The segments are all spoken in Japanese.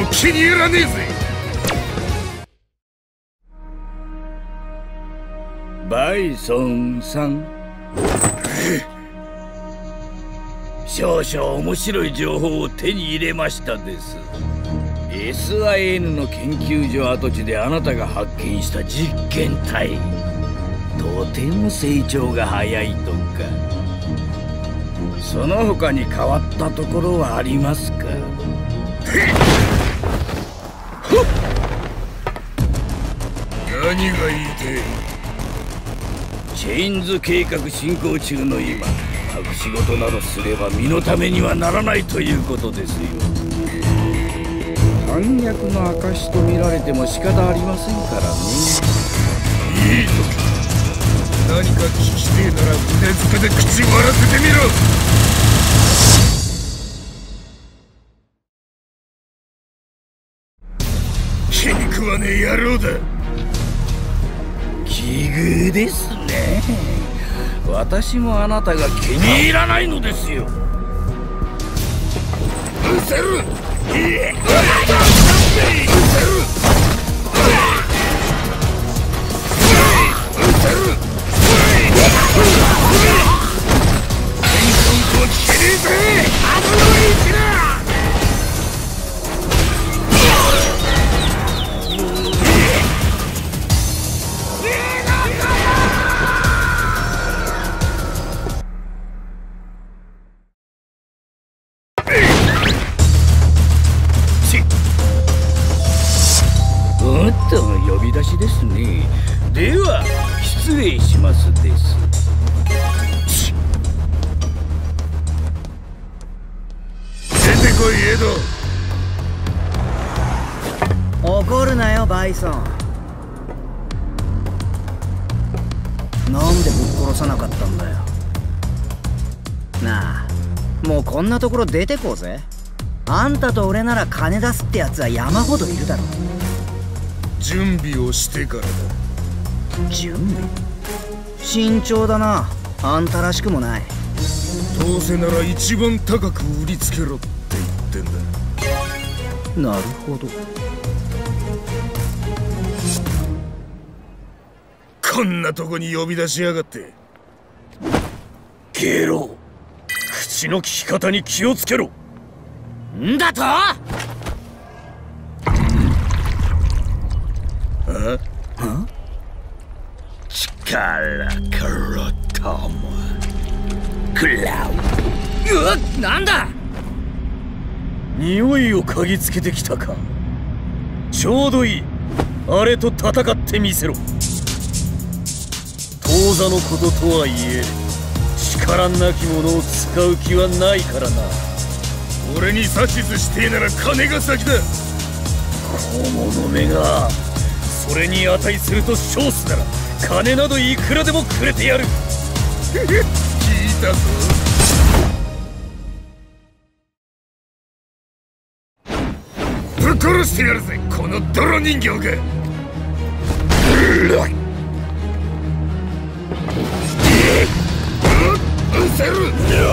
気に入らねえぜ。 バイソンさん、少々面白い情報を手に入れましたです。 SIN の研究所跡地であなたが発見した実験体、とても成長が早いとか。その他に変わったところはありますか？ 何が言いてえ？ チェインズ計画進行中の今、隠し事などすれば身のためにはならないということですよ。反逆の証と見られても仕方ありませんからね。 いいぞ。何か聞きてえなら腕付けで口割らせてみろ。気に食わねえ野郎だ。 奇遇ですね。私もあなたが気に入らないのですよ。 うせる。 呼び出しですね。では失礼しますです。 出てこいエド。怒るなよバイソン。なんでぶっ殺さなかったんだよ。なあ、もうこんなところ出てこうぜ。あんたと俺なら金出すってやつは山ほどいるだろ。 準備をしてからだ。 準備？慎重だな。あんたらしくもない。 どうせなら一番高く売りつけろって言ってんだ。 なるほど。 こんなとこに呼び出しやがって。 ゲロ、口の利き方に気をつけろ。んだと？力からとも食らう。うわっ、なんだ？匂いを嗅ぎつけてきたか。ちょうどいい。あれと戦ってみせろ。当座のこととはいえ、力なき者を使う気はないからな。 俺に指図してえなら金が先だ。 小物めがそれに値すると称すなら金などいくらでもくれてやる。 聞いたぞ。ぶっ殺してやるぜ、この泥人形が。うせる。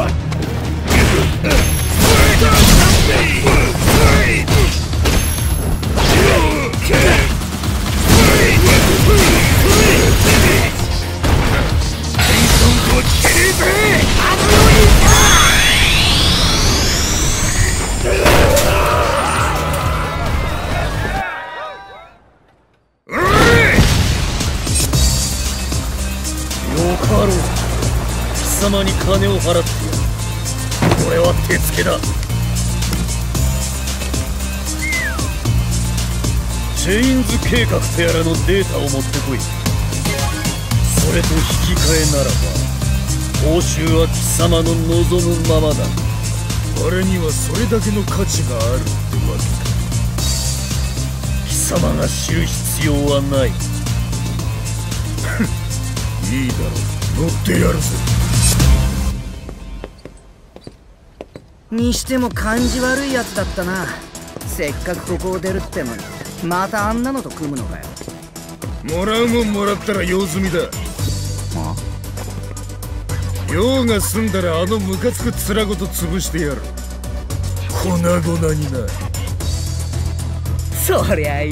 よかろう。貴様に金を払ってやる。これは手付けだ。チェインズ計画とやらのデータを持ってこい。それと引き換えならば報酬は貴様の望むままだ。 俺にはそれだけの価値があるってわけか。 貴様が知る必要はない。 いいだろう、乗ってやるぜ。 にしても感じ悪いやつだったな。せっかくここを出るってのにまたあんなのと組むのかよ。 もらうもんもらったら用済みだ。用が済んだらあのムカつく面ごと潰してやる。粉々にな。 そりゃいい。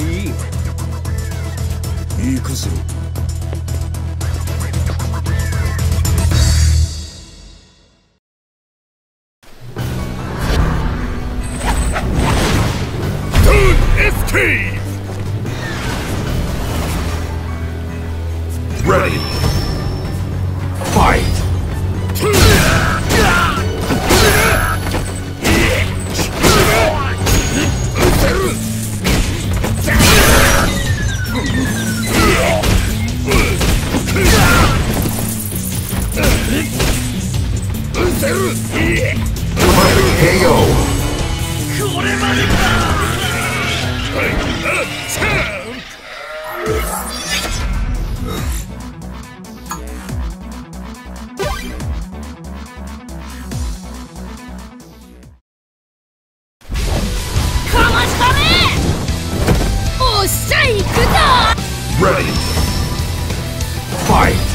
行くぞ。Escape! Ready. Fight. Perfect KO. これまでか。かましたね。おっしゃいくぞ。 Ready. Fight.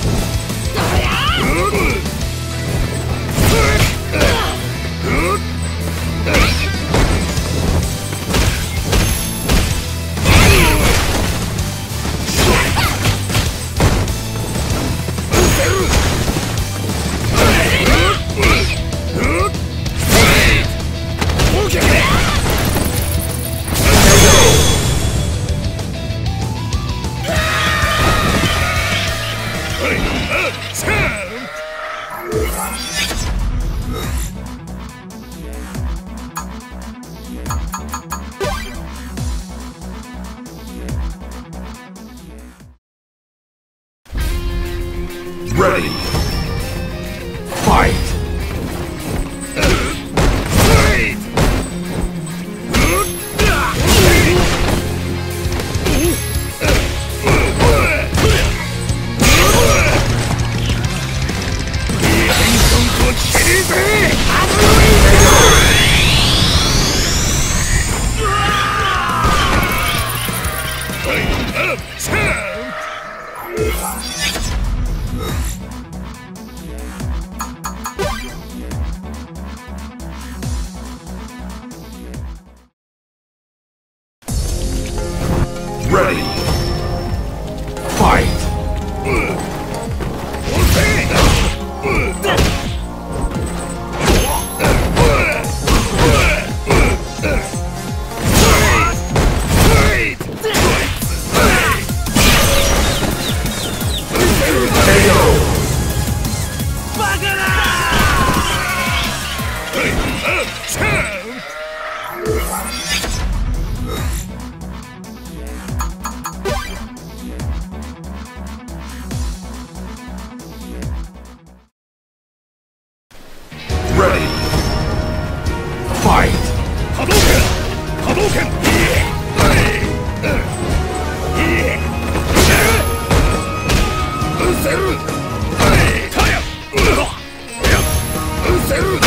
Ready. Fight. Ready. Fight. Ready. Fight. Hadouken! Hadouken! Unseru! Taya! Unseru!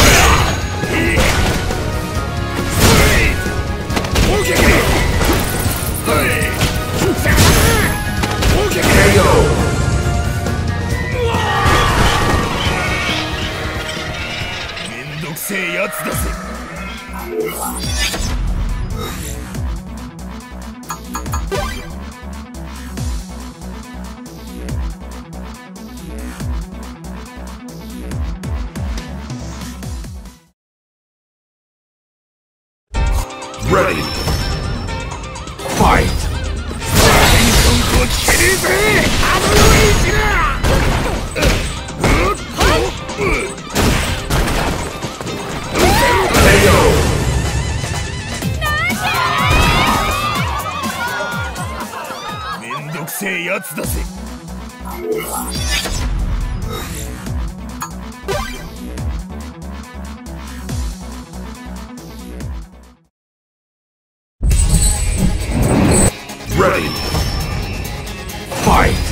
KO. めんどくせえやつだぜ。 Ready. Fight. こっちにぜ。あの位置だ。めんどくせえやつだぜ。 Ready. Fight.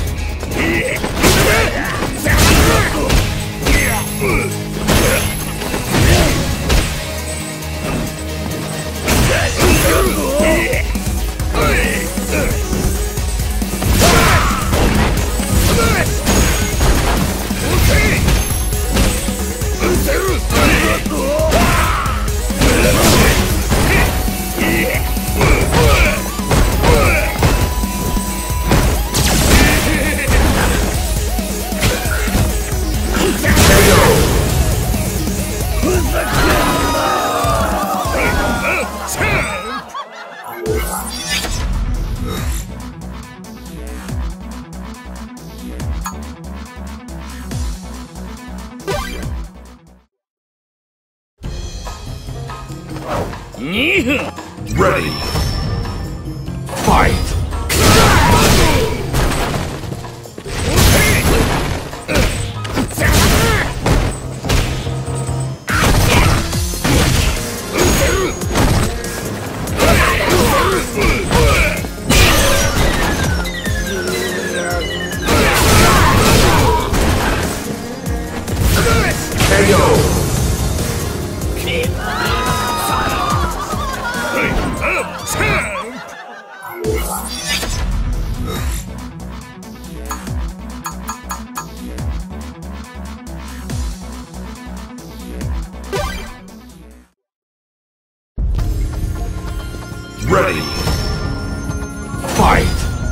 2分 Ready. Fight. Ready. Fight.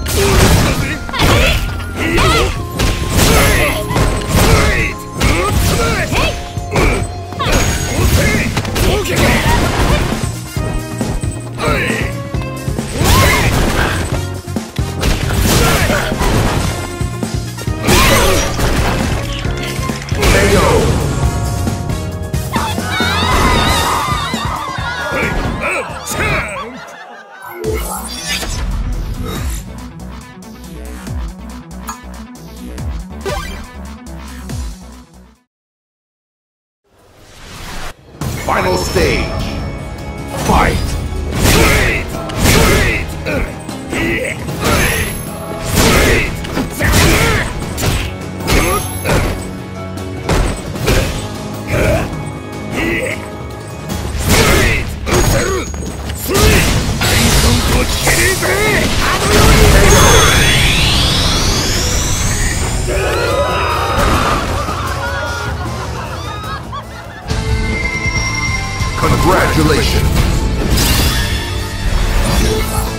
Final stage. Fight. Congratulations!